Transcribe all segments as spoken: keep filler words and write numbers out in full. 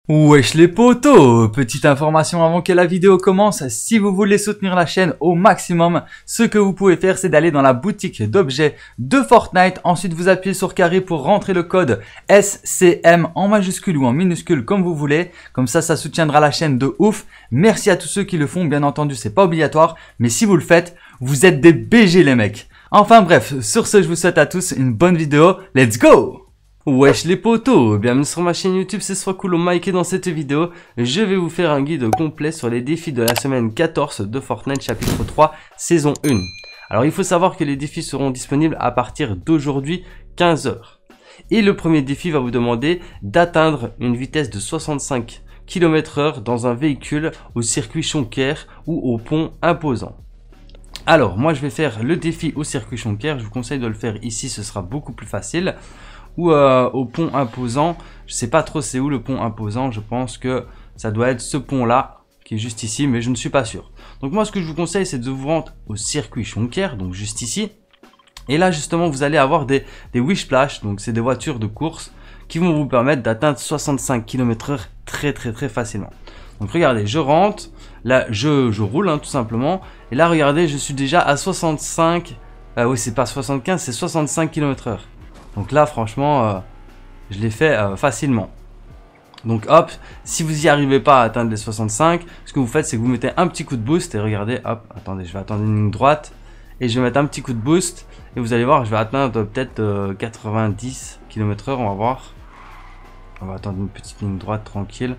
Wesh les potos, petite information avant que la vidéo commence, si vous voulez soutenir la chaîne au maximum, ce que vous pouvez faire c'est d'aller dans la boutique d'objets de Fortnite, ensuite vous appuyez sur carré pour rentrer le code S C M en majuscule ou en minuscule comme vous voulez, comme ça ça soutiendra la chaîne de ouf. Merci à tous ceux qui le font, bien entendu c'est pas obligatoire, mais si vous le faites, vous êtes des B G les mecs. Enfin bref, sur ce je vous souhaite à tous une bonne vidéo, let's go! Wesh les potos, bienvenue sur ma chaîne YouTube, c'est Swacool Mike et dans cette vidéo, je vais vous faire un guide complet sur les défis de la semaine quatorze de Fortnite chapitre trois, saison un. Alors il faut savoir que les défis seront disponibles à partir d'aujourd'hui quinze heures. Et le premier défi va vous demander d'atteindre une vitesse de soixante-cinq kilomètres heure dans un véhicule au circuit Schonker ou au pont imposant. Alors moi je vais faire le défi au circuit Schonker, je vous conseille de le faire ici, ce sera beaucoup plus facile. Ou euh, au pont imposant, je sais pas trop c'est où le pont imposant, je pense que ça doit être ce pont là qui est juste ici, mais je ne suis pas sûr. Donc moi ce que je vous conseille c'est de vous rendre au circuit Schonker, donc juste ici, et là justement vous allez avoir des, des wish splash, donc c'est des voitures de course qui vont vous permettre d'atteindre soixante-cinq kilomètres heure très très très facilement. Donc regardez, je rentre, là je, je roule hein, tout simplement, et là regardez je suis déjà à soixante-cinq, euh, oui c'est pas soixante-quinze, c'est soixante-cinq kilomètres heure. Donc là, franchement, euh, je l'ai fait euh, facilement. Donc hop, si vous n'y arrivez pas à atteindre les soixante-cinq, ce que vous faites, c'est que vous mettez un petit coup de boost et regardez, hop, attendez, je vais attendre une ligne droite et je vais mettre un petit coup de boost et vous allez voir, je vais atteindre peut-être euh, quatre-vingt-dix kilomètres heure, on va voir. On va attendre une petite ligne droite tranquille.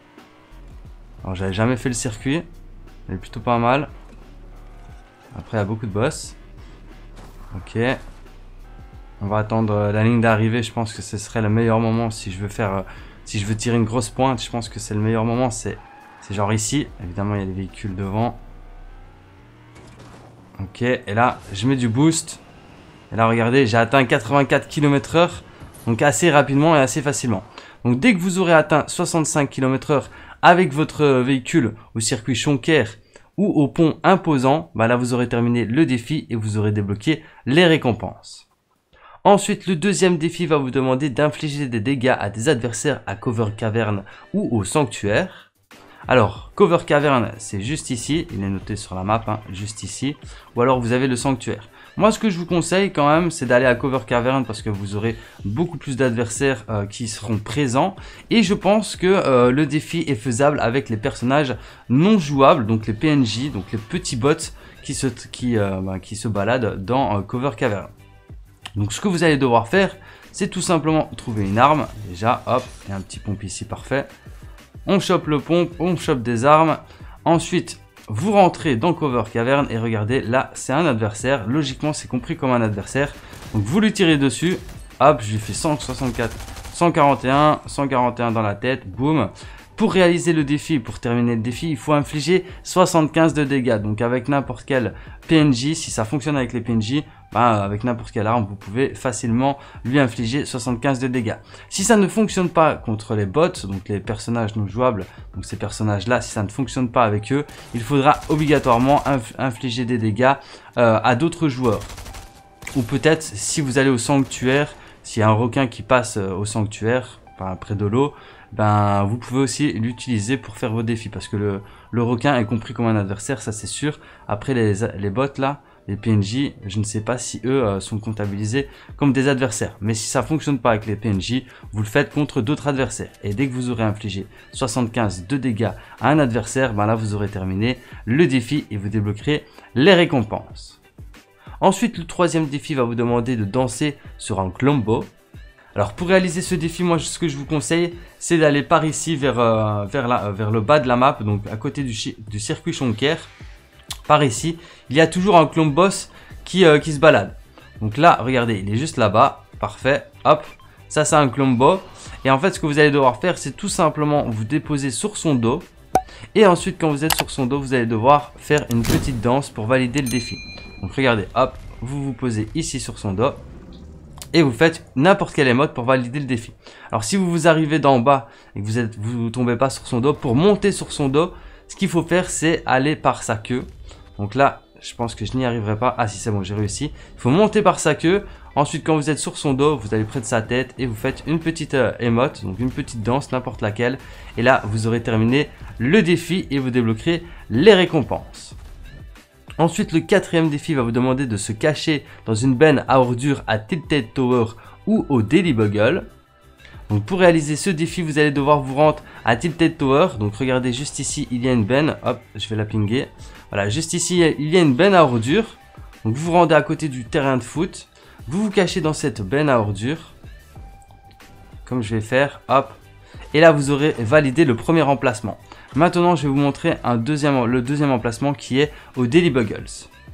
Alors j'avais jamais fait le circuit, elle est plutôt pas mal. Après, il y a beaucoup de boss. Ok. On va attendre la ligne d'arrivée, je pense que ce serait le meilleur moment si je veux faire, si je veux tirer une grosse pointe, je pense que c'est le meilleur moment, c'est genre ici. Évidemment, il y a des véhicules devant. Ok, et là, je mets du boost. Et là, regardez, j'ai atteint quatre-vingt-quatre kilomètres heure, donc assez rapidement et assez facilement. Donc dès que vous aurez atteint soixante-cinq kilomètres heure avec votre véhicule au circuit Schonker ou au pont imposant, bah là, vous aurez terminé le défi et vous aurez débloqué les récompenses. Ensuite, le deuxième défi va vous demander d'infliger des dégâts à des adversaires à Cover Cavern ou au Sanctuaire. Alors, Cover Cavern, c'est juste ici, il est noté sur la map, hein, juste ici. Ou alors vous avez le Sanctuaire. Moi, ce que je vous conseille quand même, c'est d'aller à Cover Cavern parce que vous aurez beaucoup plus d'adversaires euh, qui seront présents. Et je pense que euh, le défi est faisable avec les personnages non jouables, donc les P N J, donc les petits bots qui se, qui, euh, bah, qui se baladent dans euh, Cover Cavern. Donc ce que vous allez devoir faire, c'est tout simplement trouver une arme. Déjà, hop, il y a un petit pompe ici, parfait. On chope le pompe, on chope des armes. Ensuite, vous rentrez dans Cover Cavern et regardez, là, c'est un adversaire. Logiquement, c'est compris comme un adversaire. Donc vous lui tirez dessus. Hop, je lui fais cent soixante-quatre, cent quarante et un, cent quarante et un dans la tête. Boum. Pour réaliser le défi, pour terminer le défi, il faut infliger soixante-quinze de dégâts. Donc avec n'importe quel P N J, si ça fonctionne avec les P N J, bah, avec n'importe quelle arme, vous pouvez facilement lui infliger soixante-quinze de dégâts. Si ça ne fonctionne pas contre les bots, donc les personnages non jouables, donc ces personnages-là, si ça ne fonctionne pas avec eux, il faudra obligatoirement inf infliger des dégâts euh, à d'autres joueurs. Ou peut-être, si vous allez au sanctuaire, s'il y a un requin qui passe euh, au sanctuaire, enfin, près de l'eau, ben, vous pouvez aussi l'utiliser pour faire vos défis. Parce que le, le requin est compris comme un adversaire, ça c'est sûr. Après les, les bots là, les P N J, je ne sais pas si eux euh, sont comptabilisés comme des adversaires. Mais si ça fonctionne pas avec les P N J, vous le faites contre d'autres adversaires. Et dès que vous aurez infligé soixante-quinze de dégâts à un adversaire, ben là vous aurez terminé le défi et vous débloquerez les récompenses. Ensuite, le troisième défi va vous demander de danser sur un Klombo. Alors pour réaliser ce défi, moi ce que je vous conseille, c'est d'aller par ici vers, euh, vers, la, vers le bas de la map, donc à côté du, du circuit Schonker. Par ici, il y a toujours un clone boss qui, euh, qui se balade. Donc là, regardez, il est juste là-bas, parfait, hop, ça c'est un clone boss. Et en fait, ce que vous allez devoir faire, c'est tout simplement vous déposer sur son dos. Et ensuite, quand vous êtes sur son dos, vous allez devoir faire une petite danse pour valider le défi. Donc regardez, hop, vous vous posez ici sur son dos. Et vous faites n'importe quelle émote pour valider le défi. Alors si vous vous arrivez d'en bas et que vous êtes, vous tombez pas sur son dos, pour monter sur son dos, ce qu'il faut faire c'est aller par sa queue. Donc là, je pense que je n'y arriverai pas. Ah si c'est bon, j'ai réussi. Il faut monter par sa queue. Ensuite, quand vous êtes sur son dos, vous allez près de sa tête et vous faites une petite euh, émote, donc une petite danse, n'importe laquelle. Et là, vous aurez terminé le défi et vous débloquerez les récompenses. Ensuite, le quatrième défi va vous demander de se cacher dans une benne à ordures à Tilted Tower ou au Daily Bugle. Donc pour réaliser ce défi, vous allez devoir vous rendre à Tilted Tower. Donc regardez juste ici, il y a une benne. Hop, je vais la pinguer. Voilà, juste ici, il y a une benne à ordures. Donc vous vous rendez à côté du terrain de foot. Vous vous cachez dans cette benne à ordures. Comme je vais faire, hop. Et là, vous aurez validé le premier emplacement. Maintenant, je vais vous montrer un deuxième, le deuxième emplacement qui est au Daily Buggles.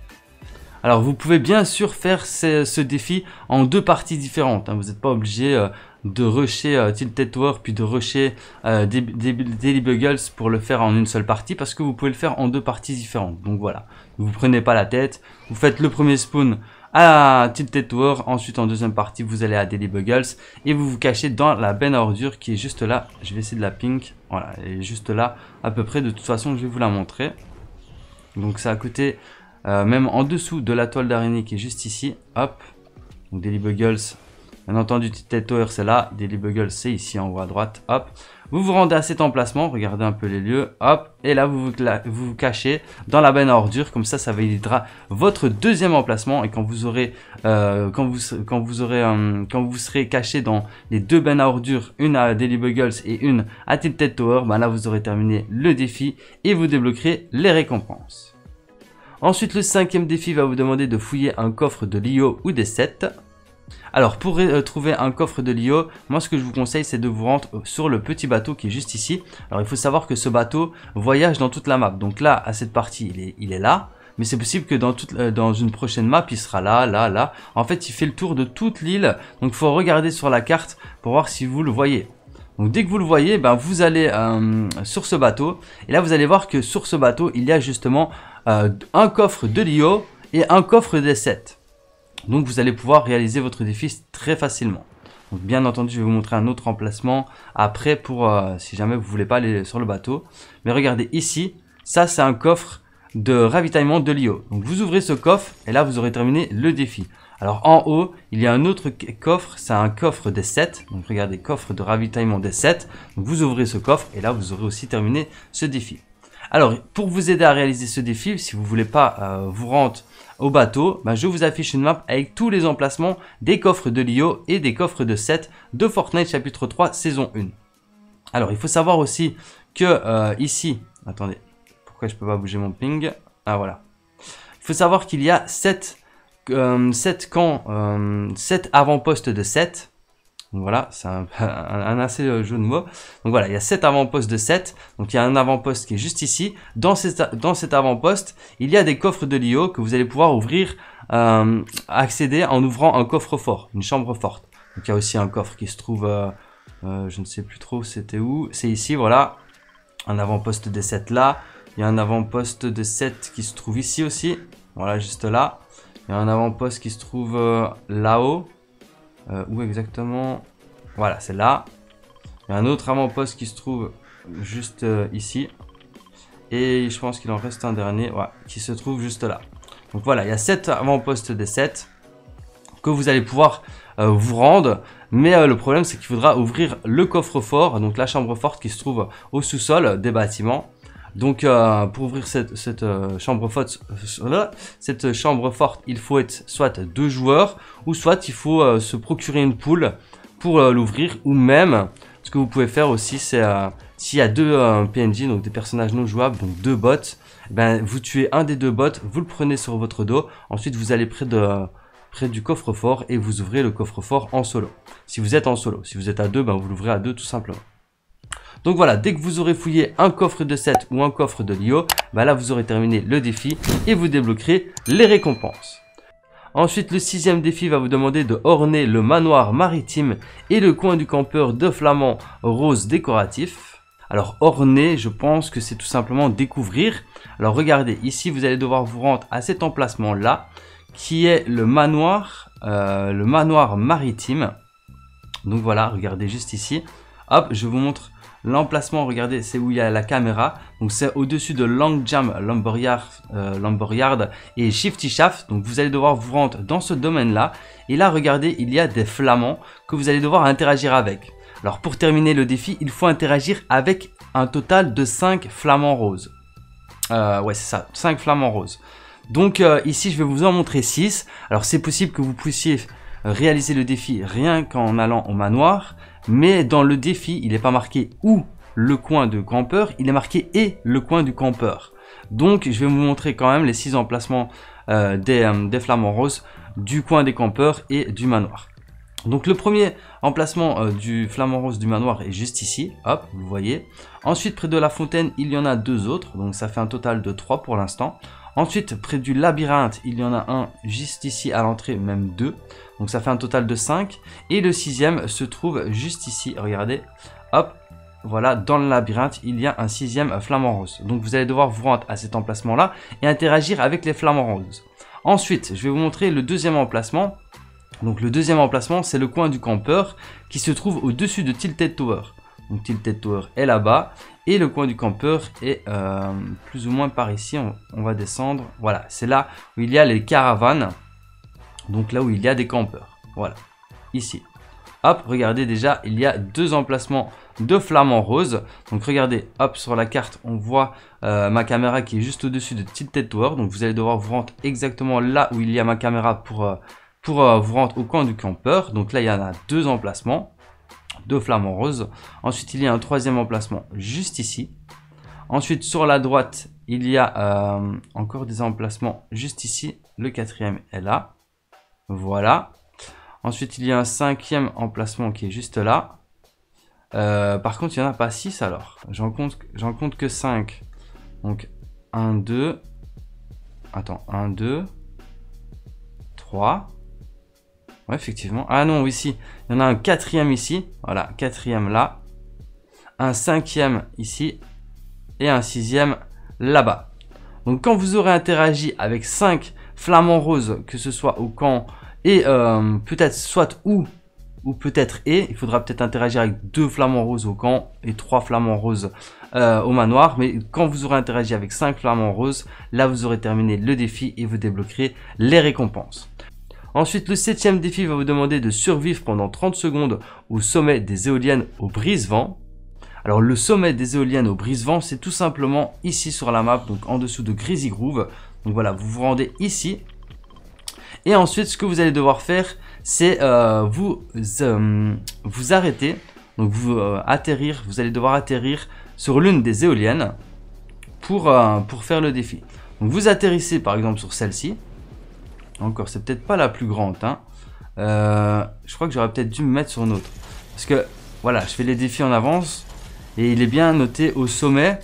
Alors, vous pouvez bien sûr faire ce, ce défi en deux parties différentes. Hein. Vous n'êtes pas obligé euh, de rusher euh, Tilted Tower puis de rusher euh, des, des, Daily Buggles pour le faire en une seule partie parce que vous pouvez le faire en deux parties différentes. Donc voilà, vous prenez pas la tête, vous faites le premier spawn à Tilted Tower, ensuite en deuxième partie vous allez à Daily Buggles et vous vous cachez dans la benne à ordures qui est juste là. Je vais essayer de la pink, voilà, elle est juste là à peu près. De toute façon, je vais vous la montrer. Donc c'est à côté. Euh, même en dessous de la toile d'araignée qui est juste ici, hop, donc Daily Buggles, bien entendu Tilted Tower c'est là, Daily Buggles c'est ici en haut à droite, hop, vous vous rendez à cet emplacement, regardez un peu les lieux, hop, et là vous vous, vous, vous cachez dans la benne à ordures, comme ça ça validera votre deuxième emplacement, et quand vous aurez, euh, quand vous, quand vous aurez, euh, quand vous serez caché dans les deux bennes à ordures, une à Daily Buggles et une à Tilted Tower, ben là vous aurez terminé le défi et vous débloquerez les récompenses. Ensuite, le cinquième défi va vous demander de fouiller un coffre de l'I O ou des sets. Alors, pour euh, trouver un coffre de l'I O, moi ce que je vous conseille, c'est de vous rendre sur le petit bateau qui est juste ici. Alors, il faut savoir que ce bateau voyage dans toute la map. Donc là, à cette partie, il est, il est là. Mais c'est possible que dans, toute, euh, dans une prochaine map, il sera là, là, là. En fait, il fait le tour de toute l'île. Donc, il faut regarder sur la carte pour voir si vous le voyez. Donc dès que vous le voyez, ben, vous allez euh, sur ce bateau. Et là, vous allez voir que sur ce bateau, il y a justement euh, un coffre de l'I O et un coffre des sets. Donc vous allez pouvoir réaliser votre défi très facilement. Donc bien entendu, je vais vous montrer un autre emplacement après pour euh, si jamais vous ne voulez pas aller sur le bateau. Mais regardez ici, ça c'est un coffre de ravitaillement de l'I O. Donc vous ouvrez ce coffre et là, vous aurez terminé le défi. Alors en haut, il y a un autre coffre, c'est un coffre des sets. Donc regardez, coffre de ravitaillement des sets. Donc vous ouvrez ce coffre et là vous aurez aussi terminé ce défi. Alors pour vous aider à réaliser ce défi, si vous ne voulez pas euh, vous rendre au bateau, ben, je vous affiche une map avec tous les emplacements des coffres de l'I O et des coffres de sets de Fortnite chapitre trois saison un. Alors il faut savoir aussi que euh, ici, attendez, pourquoi je ne peux pas bouger mon ping? Ah voilà. Il faut savoir qu'il y a sept Euh, sept camps, euh, sept avant-postes de sept. Donc voilà, c'est un, un, un assez jeu de mots. Donc voilà, il y a sept avant-postes de sept. Donc il y a un avant-poste qui est juste ici. Dans, cette, dans cet avant-poste, il y a des coffres de l'I O que vous allez pouvoir ouvrir, euh, accéder en ouvrant un coffre-fort, une chambre forte. Donc il y a aussi un coffre qui se trouve, euh, euh, je ne sais plus trop c'était où. C'est ici, voilà. Un avant-poste de sept là. Il y a un avant-poste de sept qui se trouve ici aussi. Voilà, juste là. Il y a un avant-poste qui se trouve euh, là-haut. Euh, où exactement? Voilà, c'est là. Il y a un autre avant-poste qui se trouve juste euh, ici. Et je pense qu'il en reste un dernier, ouais, qui se trouve juste là. Donc voilà, il y a sept avant-postes des sept que vous allez pouvoir euh, vous rendre. Mais euh, le problème, c'est qu'il faudra ouvrir le coffre-fort, donc la chambre forte qui se trouve au sous-sol des bâtiments. Donc euh, pour ouvrir cette, cette, euh, chambre forte, euh, cette chambre forte, il faut être soit deux joueurs ou soit il faut euh, se procurer une poule pour euh, l'ouvrir, ou même ce que vous pouvez faire aussi, c'est euh, s'il y a deux euh, P N J, donc des personnages non jouables, donc deux bots, ben vous tuez un des deux bots, vous le prenez sur votre dos, ensuite vous allez près de euh, près du coffre-fort et vous ouvrez le coffre-fort en solo. Si vous êtes en solo, si vous êtes à deux, ben vous l'ouvrez à deux tout simplement. Donc voilà, dès que vous aurez fouillé un coffre de sept ou un coffre de l'I O, bah là vous aurez terminé le défi et vous débloquerez les récompenses. Ensuite, le sixième défi va vous demander de orner le manoir maritime et le coin du campeur de flamand rose décoratif. Alors orner, je pense que c'est tout simplement découvrir. Alors regardez, ici vous allez devoir vous rendre à cet emplacement là, qui est le manoir, euh, le manoir maritime. Donc voilà, regardez juste ici. Hop, je vous montre L'emplacement, regardez, c'est où il y a la caméra. Donc c'est au-dessus de Long Jam, Lumberyard, euh, Lumberyard et Shifty Shaft. Donc vous allez devoir vous rendre dans ce domaine-là. Et là, regardez, il y a des flamants que vous allez devoir interagir avec. Alors pour terminer le défi, il faut interagir avec un total de cinq flamants roses. Euh, ouais, c'est ça, cinq flamants roses. Donc euh, ici, je vais vous en montrer six. Alors c'est possible que vous puissiez réaliser le défi rien qu'en allant au manoir. Mais dans le défi, il n'est pas marqué où le coin de campeur, il est marqué et le coin du campeur. Donc je vais vous montrer quand même les six emplacements euh, des, euh, des flamants roses du coin des campeurs et du manoir. Donc le premier emplacement euh, du flamant rose du manoir est juste ici, hop, vous voyez. Ensuite près de la fontaine, il y en a deux autres, donc ça fait un total de trois pour l'instant. Ensuite près du labyrinthe, il y en a un juste ici à l'entrée, même deux. Donc ça fait un total de cinq. Et le sixième se trouve juste ici, regardez, hop, voilà, dans le labyrinthe, il y a un sixième flamant rose. Donc vous allez devoir vous rendre à cet emplacement-là et interagir avec les flamants roses. Ensuite, je vais vous montrer le deuxième emplacement. Donc le deuxième emplacement, c'est le coin du campeur qui se trouve au-dessus de Tilted Tower. Donc Tilted Tower est là-bas et le coin du campeur est euh, plus ou moins par ici. On, on va descendre. Voilà, c'est là où il y a les caravanes. Donc là où il y a des campeurs. Voilà, ici. Hop, regardez déjà, il y a deux emplacements de flamants roses. Donc regardez, hop, sur la carte, on voit euh, ma caméra qui est juste au-dessus de Tilted Tower. Donc vous allez devoir vous rendre exactement là où il y a ma caméra pour... Euh, pour euh, vous rendre au coin du campeur. Donc là il y en a deux emplacements de flamants roses. Ensuite il y a un troisième emplacement juste ici. Ensuite sur la droite il y a euh, encore des emplacements juste ici. Le quatrième est là, voilà. Ensuite il y a un cinquième emplacement qui est juste là. Euh, par contre il n'y en a pas six alors, j'en compte, j'en compte que cinq. Donc un, deux, attends, un, deux, trois. Ouais, effectivement. Ah non, ici, il y en a un quatrième ici. Voilà, quatrième là. Un cinquième ici. Et un sixième là-bas. Donc, quand vous aurez interagi avec cinq flamants roses, que ce soit au camp et euh, peut-être soit où ou peut-être et, il faudra peut-être interagir avec deux flamants roses au camp et trois flamants roses euh, au manoir. Mais quand vous aurez interagi avec cinq flamants roses, là, vous aurez terminé le défi et vous débloquerez les récompenses. Ensuite, le septième défi va vous demander de survivre pendant trente secondes au sommet des éoliennes au brise-vent. Alors, le sommet des éoliennes au brise-vent, c'est tout simplement ici sur la map, donc en dessous de Greasy Groove. Donc voilà, vous vous rendez ici. Et ensuite, ce que vous allez devoir faire, c'est euh, vous, euh, vous arrêter. Donc, vous euh, atterrir, vous allez devoir atterrir sur l'une des éoliennes pour, euh, pour faire le défi. Donc, vous atterrissez par exemple sur celle-ci. Encore, c'est peut-être pas la plus grande. Hein. Euh, je crois que j'aurais peut-être dû me mettre sur une autre. Parce que, voilà, je fais les défis en avance. Et il est bien noté au sommet.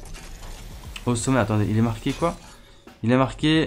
Au sommet, attendez, il est marqué quoi? Il est marqué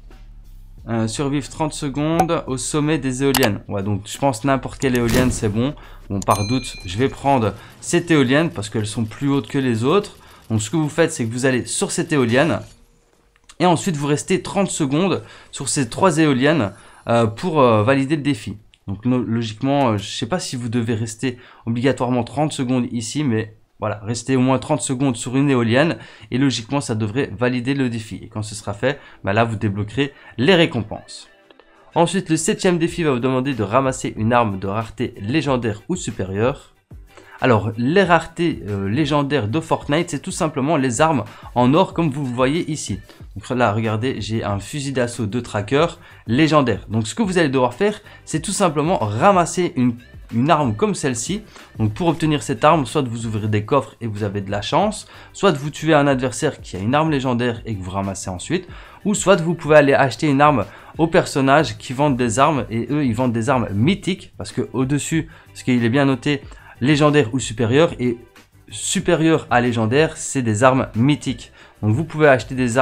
euh, survivre trente secondes au sommet des éoliennes. Ouais, donc je pense n'importe quelle éolienne, c'est bon. Bon, par doute, je vais prendre cette éolienne parce qu'elles sont plus hautes que les autres. Donc, ce que vous faites, c'est que vous allez sur cette éolienne. Et ensuite, vous restez trente secondes sur ces trois éoliennes euh, pour euh, valider le défi. Donc, no logiquement, euh, je ne sais pas si vous devez rester obligatoirement trente secondes ici, mais voilà, restez au moins trente secondes sur une éolienne. Et logiquement, ça devrait valider le défi. Et quand ce sera fait, bah là, vous débloquerez les récompenses. Ensuite, le septième défi va vous demander de ramasser une arme de rareté légendaire ou supérieure. Alors, les raretés euh, légendaires de Fortnite, c'est tout simplement les armes en or comme vous le voyez ici. Donc là, regardez, j'ai un fusil d'assaut de tracker légendaire. Donc, ce que vous allez devoir faire, c'est tout simplement ramasser une, une arme comme celle-ci. Donc, pour obtenir cette arme, soit vous ouvrez des coffres et vous avez de la chance, soit vous tuez un adversaire qui a une arme légendaire et que vous ramassez ensuite, ou soit vous pouvez aller acheter une arme aux personnages qui vendent des armes et eux, ils vendent des armes mythiques parce que au-dessus, parce qu'il est bien noté, légendaire ou supérieur, et supérieur à légendaire, c'est des armes mythiques. Donc vous pouvez acheter des armes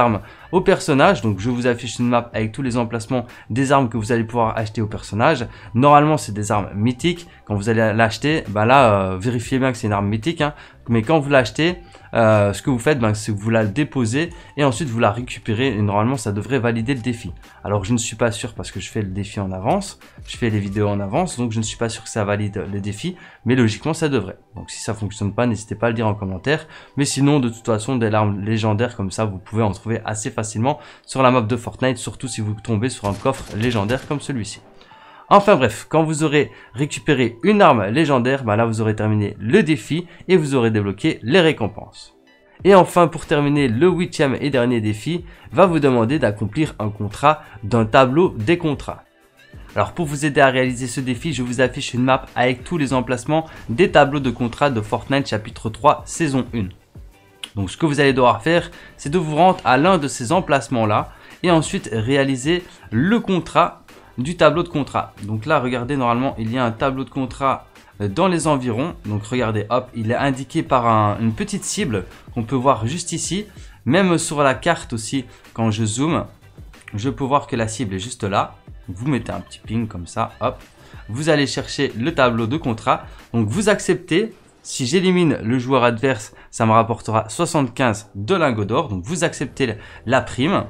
au personnage. Donc je vous affiche une map avec tous les emplacements des armes que vous allez pouvoir acheter au personnage. Normalement c'est des armes mythiques. Quand vous allez l'acheter, bah là euh, vérifiez bien que c'est une arme mythique, hein. Mais quand vous l'achetez, euh, ce que vous faites, ben, c'est que vous la déposez et ensuite vous la récupérez et normalement ça devrait valider le défi. Alors je ne suis pas sûr parce que je fais le défi en avance, je fais les vidéos en avance, donc je ne suis pas sûr que ça valide le défi, mais logiquement ça devrait. Donc si ça fonctionne pas, n'hésitez pas à le dire en commentaire. Mais sinon de toute façon des armes légendaires comme ça, vous pouvez en trouver assez facilement sur la map de Fortnite, surtout si vous tombez sur un coffre légendaire comme celui-ci. Enfin bref, quand vous aurez récupéré une arme légendaire, bah là vous aurez terminé le défi et vous aurez débloqué les récompenses. Et enfin pour terminer, le huitième et dernier défi va vous demander d'accomplir un contrat d'un tableau des contrats. Alors pour vous aider à réaliser ce défi, je vous affiche une map avec tous les emplacements des tableaux de contrats de Fortnite chapitre trois saison un. Donc ce que vous allez devoir faire, c'est de vous rendre à l'un de ces emplacements là et ensuite réaliser le contrat du tableau de contrat. Donc là regardez, normalement il y a un tableau de contrat dans les environs. Donc regardez, hop, il est indiqué par un, une petite cible qu'on peut voir juste ici. Même sur la carte aussi, quand je zoome, je peux voir que la cible est juste là. Vous mettez un petit ping comme ça, hop, vous allez chercher le tableau de contrat. Donc vous acceptez. Si j'élimine le joueur adverse, ça me rapportera soixante-quinze de lingots d'or. Donc vous acceptez la prime.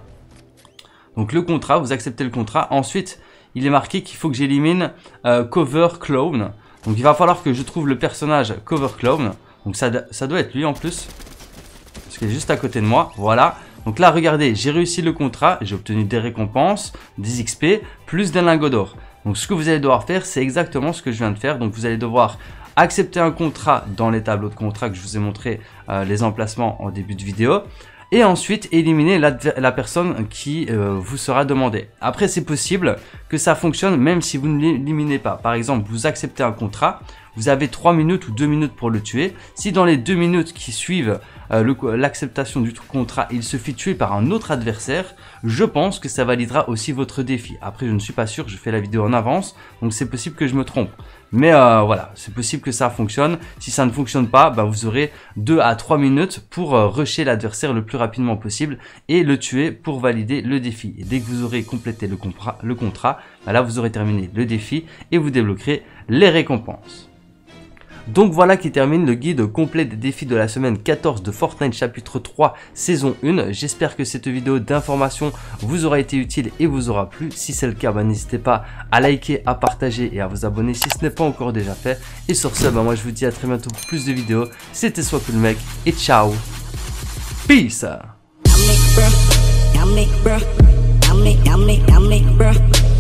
Donc le contrat, vous acceptez le contrat. Ensuite, il est marqué qu'il faut que j'élimine euh, Cover Clown. Donc il va falloir que je trouve le personnage Cover Clown. Donc ça, ça doit être lui en plus. Parce qu'il est juste à côté de moi. Voilà. Donc là regardez, j'ai réussi le contrat. J'ai obtenu des récompenses, des X P, plus des lingots d'or. Donc ce que vous allez devoir faire, c'est exactement ce que je viens de faire. Donc vous allez devoir accepter un contrat dans les tableaux de contrat que je vous ai montré euh, les emplacements en début de vidéo. Et ensuite éliminer la, la personne qui euh, vous sera demandée. Après c'est possible que ça fonctionne même si vous ne l'éliminez pas. Par exemple, vous acceptez un contrat, vous avez trois minutes ou deux minutes pour le tuer. Si dans les deux minutes qui suivent euh, l'acceptation du contrat, il se fait tuer par un autre adversaire, je pense que ça validera aussi votre défi. Après je ne suis pas sûr, je fais la vidéo en avance, donc c'est possible que je me trompe. Mais euh, voilà, c'est possible que ça fonctionne. Si ça ne fonctionne pas, bah, vous aurez deux à trois minutes pour euh, rusher l'adversaire le plus rapidement possible et le tuer pour valider le défi. Et dès que vous aurez complété le, le contrat, bah, là vous aurez terminé le défi et vous débloquerez les récompenses. Donc voilà qui termine le guide complet des défis de la semaine quatorze de Fortnite chapitre trois saison un. J'espère que cette vidéo d'information vous aura été utile et vous aura plu. Si c'est le cas, bah, n'hésitez pas à liker, à partager et à vous abonner si ce n'est pas encore déjà fait. Et sur ce, bah, moi je vous dis à très bientôt pour plus de vidéos. C'était SwapCoolMec et ciao. Peace.